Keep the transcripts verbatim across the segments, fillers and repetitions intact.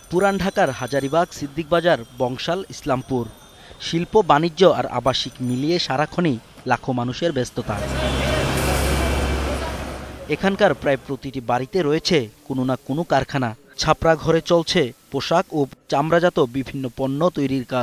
পুরান ঢাকার হাজারীবাগ, সিদ্দিক বাজার, বংশাল, ইসলামপুর শিল্প, বাণিজ্য আর আবাসিক মিলিয়ে সারাক্ষণই লাখো মানুষের ব্যস্ততা। এখানকার প্রায় প্রতিটি বাড়িতে রয়েছে কোনো না কোনো কারখানা। ছাপড়া ঘরে চলছে পোশাক ও চামড়াজাত বিভিন্ন পণ্য তৈরির কাজ।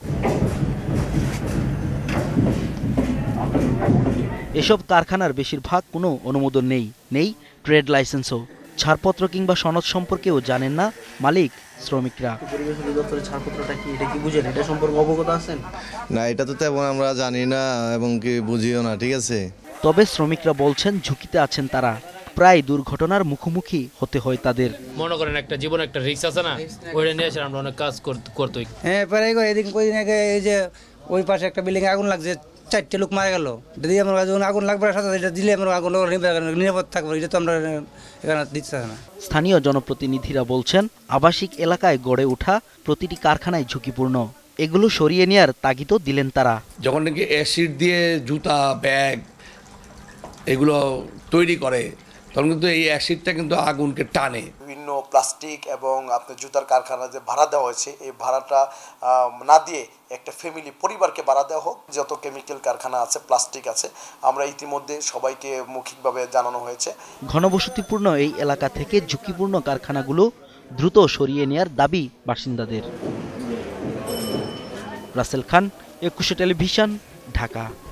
এসব কারখানার বেশিরভাগ কোনো অনুমোদন নেই, নেই ট্রেড লাইসেন্সও। ছাড়পত্র কিংবা সনদ সম্পর্কেও জানেন না মালিক, শ্রমিকরা। পরিবেশ অধিদপ্তরের ছাড়পত্রটা কি, এটা কি বুঝেন? এটা সম্পর্কে অবগত আছেন? না, এটা তো তেমন আমরা জানি না এবং কি বুঝিও না। ঠিক আছে, তবে শ্রমিকরা বলছেন ঝুঁকিতে আছেন তারা। প্রায় দুর্ঘটনার মুখোমুখি হতে হয় তাদের। মনে করেন একটা জীবন একটা রিস্ক আছে না, ওইটা নিয়ে এসে আমরা অনেক কাজ করতে। হ্যাঁ, পরে এদিন কদিন আগে এই যে ওই পাশে একটা বিল্ডিং আগুন লাগছে, চারটে লোক মারা গেল। যদি আমরা আগুন লাগবে সাথে এটা দিলে আমরা আগুন নিরাপদ থাকবো, এটা তো আমরা এখানে দিচ্ছে না। স্থানীয় জনপ্রতিনিধিরা বলছেন আবাসিক এলাকায় গড়ে ওঠা প্রতিটি কারখানায় ঝুঁকিপূর্ণ। এগুলো সরিয়ে নেওয়ার তাগিদও দিলেন তারা। যখন নাকি অ্যাসিড দিয়ে জুতা, ব্যাগ এগুলো তৈরি করে, তখন কিন্তু এই অ্যাসিডটা কিন্তু আগুনকে টানে। বিভিন্ন প্লাস্টিক এবং আপনার জুতার কারখানা যে ভাড়া দেওয়া হয়েছে, এই ভাড়াটা না দিয়ে একটা ফ্যামিলি পরিবারকে ভাড়া দেওয়া হোক। যত কেমিক্যাল কারখানা আছে, প্লাস্টিক আছে, আমরা ইতিমধ্যে সবাইকে মৌখিকভাবে জানানো হয়েছে। ঘনবসতিপূর্ণ এই এলাকা থেকে ঝুঁকিপূর্ণ কারখানাগুলো দ্রুত সরিয়ে নেয়ার দাবি বাসিন্দাদের। রাসেল খান, একুশে টেলিভিশন, ঢাকা।